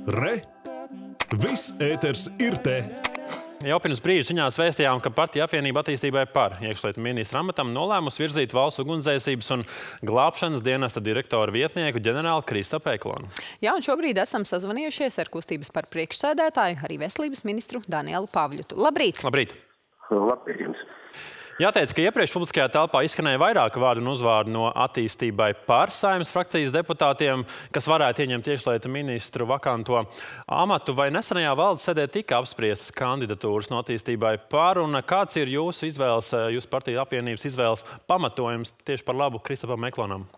Re! Viss ēters ir te! Jau pirms brīža ziņās vēstījām, ka Partija apvienība attīstībai par iekšlietu ministra amatam nolēmusi virzīt valsts ugunsdzēsības un glābšanas dienesta direktora vietnieku ģenerāli Kristapu Eklonu. Jā, un šobrīd esam sazvanījušies ar kustības par priekšsēdētāju, arī veselības ministru Danielu Pavļutu. Labrīt! Labrīt! Labrīt jums! Jāteic, ka iepriekš publiskajā telpā izskanēja vairāk vārdu un uzvārdu no attīstībai par Saeimas frakcijas deputātiem, kas varētu ieņemt iekšlietu ministru vakanto amatu. Vai nesenajā valdes sēdē tika apspriestas kandidatūras no attīstībai par, un kāds ir jūsu izvēles, jūsu partiju apvienības izvēles pamatojums tieši par labu Kristapam Eklonam?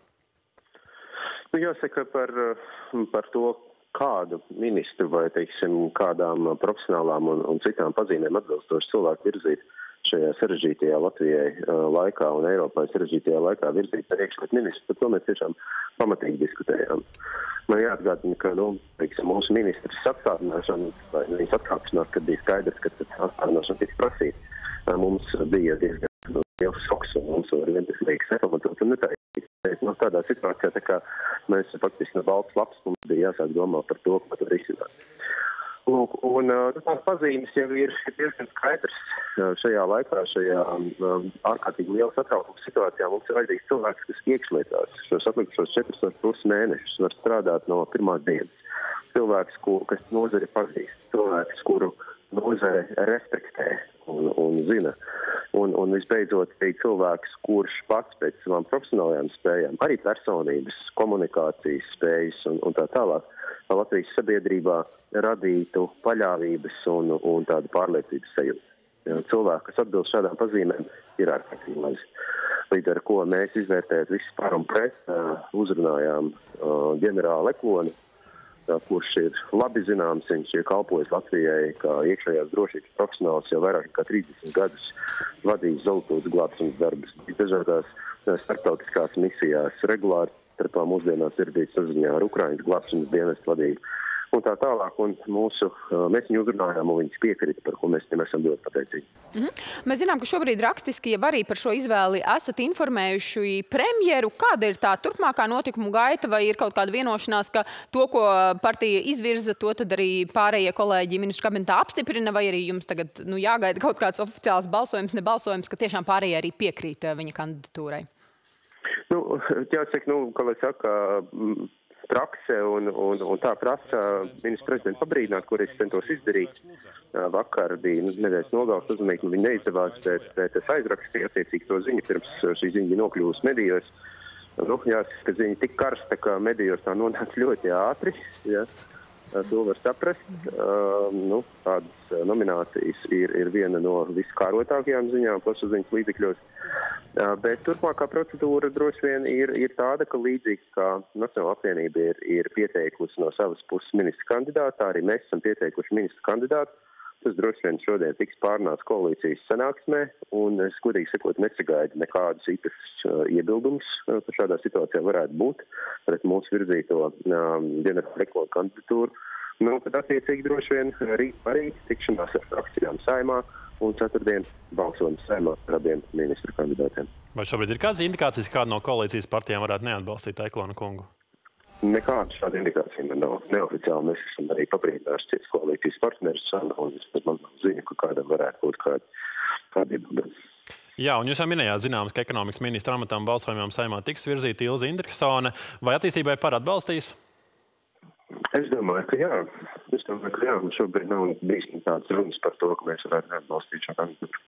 Jāsaka par to, kādu ministru vai, teiksim, kādām profesionālām un citām pazīmēm atbilstoši cilvēku virzīt šajā sarežģītajā Latvijai laikā un Eiropā sarežģītajā laikā virzīt par iekšlietu ministru, par to mēs tiešām pamatīgi diskutējām. Man jāatgādina, ka, teiksim, mūsu ministrs atstādināšana vai viņas atkāpšanās, kad bija skaidrs, ka atstādināšana tiks prasīt, mums bija diezgan liels šoks un mums var vienkārši nepamatot un netaisīt. Tādā situācijā, tā kā mēs faktiski no balts lapas mums bija jāsāk domāt par to, ko tur risināt. Lūk, un tās pazīmes jau ir diezgan skaidrs šajā laikā, šajā ārkārtīgi liela satraukuma situācijā. Mums ir vajadzīgs cilvēks, kas iekšlietās šos atlikušos 4,5 mēnešus var strādāt no pirmās dienas. Cilvēks, kas nozari pazīst, cilvēks, kuru nozare respektē un zina. Un visbeidzot, arī cilvēks, kurš pats pēc savām profesionālajām spējām, arī personības, komunikācijas spējas un tā tālāk, Latvijas sabiedrībā radītu paļāvības un tādu pārliecības sajūtu. Cilvēki, kas atbilst šādām pazīmēm, ir ārkārtīgi mazi. Līdz ar ko mēs izvērtējot visu par un pret, uzrunājām ģenerāli Ekloni, kurš ir labi zināms, viņš ir kalpojis Latvijai kā iekšējās drošības profesionāls jau vairāk kā 30 gadus, vadījis Zoltūras glābšanas darbus, dažādās starptautiskās misijās regulāri. Starpā mūsdienās ir bijis saziņā ar Ukrainas glābšanas dienestu vadību un tā tālāk. Un mēs viņu uzrunājām un viņas piekrita, par ko mēs viņam esam ļoti pateicīgi. Mēs zinām, ka šobrīd rakstiski jau arī par šo izvēli esat informējuši premjeru. Kāda ir tā turpmākā notikumu gaita, vai ir kaut kāda vienošanās, ka to, ko partija izvirza, to tad arī pārējie kolēģi ministru kabinetā apstiprina, vai arī jums tagad jāgaida kaut kāds oficiāls balsojums, nebalsojums, ka tiešām pārējie arī piekrīt viņa kandidatūrai? Jāsaka, kā lai saka, prakse un tā prasa ministra prezidenta pabrīdināt, kur es centos izdarīt. Vakar bija nedēļas nogales uzmanīgi, viņa neizdevās, bet es aizrakstīju attiecīgi to ziņu, pirms šī ziņa bija nokļuvusi medijos. Jāsaka, ka ziņa tik karsta, ka medijos tā nonāca ļoti ātri, ja. To var saprast. Tādas nominācijas ir viena no viskārotākajām ziņām plašsaziņas līdzekļos. Bet turpmākā procedūra droši vien ir tāda, ka līdzīgi kā Nacionālā apvienība ir pieteikusi no savas puses ministra kandidātu, arī mēs esam pieteikuši ministra kandidātu. Tas droši vien šodien tiks pārnāts koalīcijas sanāksmē, un es godīgi sakot nesagaidu nekādus īpašus iebildumus, ka šādā situācijā varētu būt pret mūsu virzīto ģenerāla Eklona kandidatūru. Tad attiecīgi droši vien rīt arī tikšanās ar frakcijām Saeimā un ceturtdien balsojums Saeimā par abiem ministru kandidātiem. Vai šobrīd ir kādas indikācijas, kāda no koalīcijas partijām varētu neatbalstīt Eklona kungu? Nekāda šāda indikācija man nav. Neoficiāli mēs esam arī pabrīdinājuši cits koalīcijas partneris, un man zina, ka kādam varētu būt kādi iebildumi. Jā, un jūs jau minējāt, zināms, ka ekonomikas ministra amatam balsojumam Saeimā tiks virzīta Ilze Indriksone. Vai attīstībai par atbalstīs? Es domāju, ka jā. Un šobrīd nav bijis tādas runas par to, ka mēs varētu neatbalstīt šo kandidatūru.